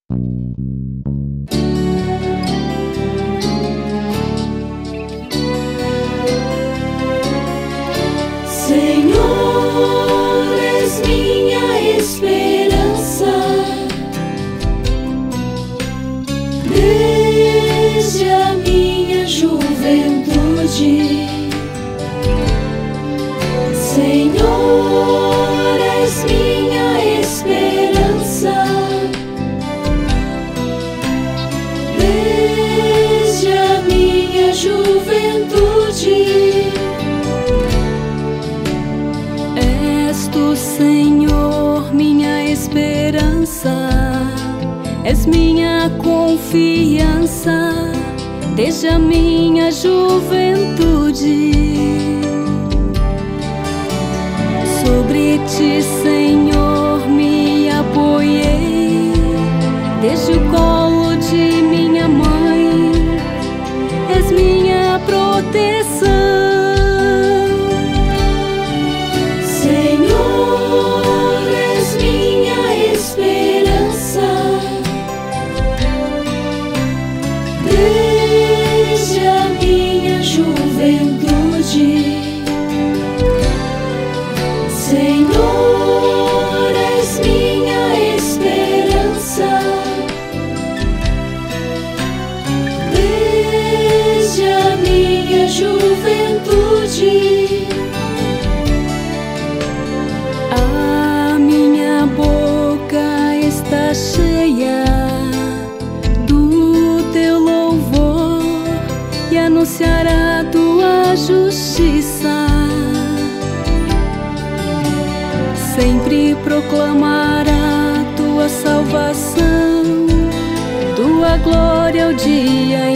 Senhor, és minha esperança, desde a minha juventude. Senhor, és minha esperança, desde a minha juventude. És tu, Senhor, minha esperança, és minha confiança, desde a minha juventude. Sobre ti, Senhor, me apoiei, desde o colo de minha mãe, és minha proteção. Senhor, és minha esperança, desde a minha juventude. Senhor, és minha esperança, desde a minha juventude. A minha boca está cheia do teu louvor e anunciará a tua justiça. Sempre proclamará tua salvação, tua glória ao dia